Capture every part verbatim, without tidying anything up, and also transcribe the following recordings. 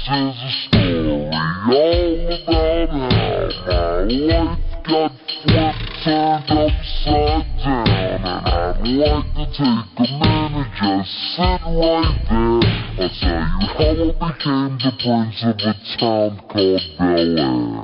is a story all about how my life got flipped, turned upside down. And I'd like to take a minute, just sit right there. I'll tell you how I became the prince of a town called Bel-Air.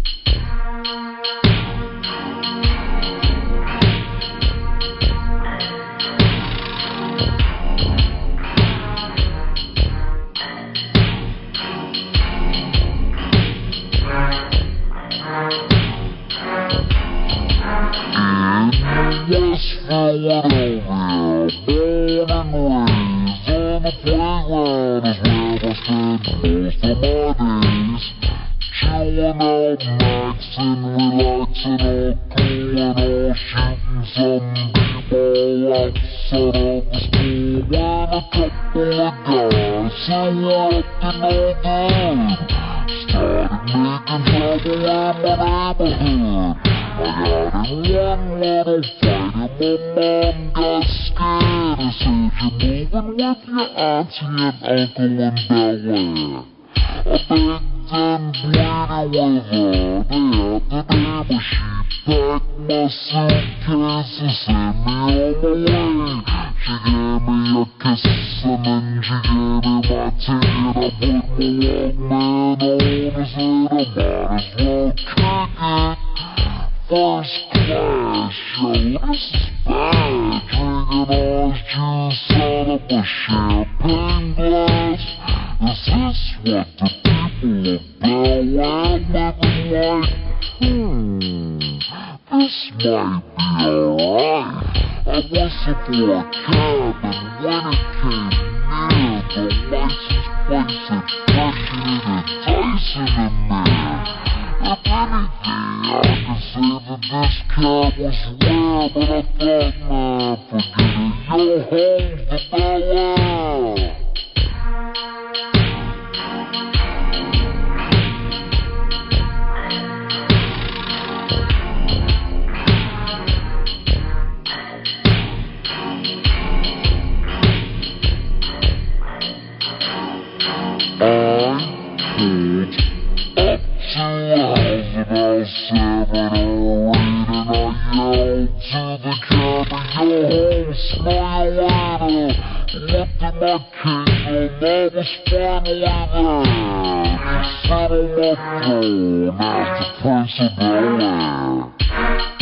West Philadelphia, born and raised on the playground is where I spent most of my days. Chilling out, maxing, relaxing, all cool and all shooting some b-ball outside of the school. When a couple of guys who were up to no good started making trouble in my neighborhood. I got in one little fight and my mom got scared and said, "You're moving with your auntie and uncle in Bel-Air." I begged and pleaded with her the other day, but she packed my suitcase and sent me on my way. She gave me a kiss and then she gave me my ticket. I put my Walkman on and said I might as well kick it. First class, yo, this is bad. Drinking orange juice out of a champagne glass. Is this what the people of Bel-Air living like? Hmm, this might be alright. I whistled for a cab, and when it came near, the license plate said President Tyson in there. If anything, I could say that this cab was rare, but I thought, man, forget it, yo, home to Bel-Air. I pulled up to a house about seven or eight, and I yelled to the cabby, "Yo, home, smile later." Looked at my kingdom, I was finally there. Just sat on my throne as the Prince of Bel-Air.